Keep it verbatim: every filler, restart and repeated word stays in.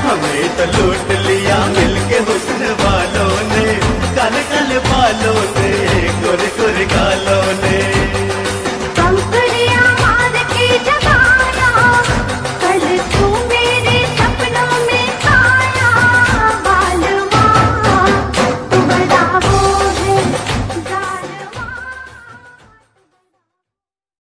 हमें तो लूट लिया मिलके हुस्न वालों ने, काले काले बालों ने।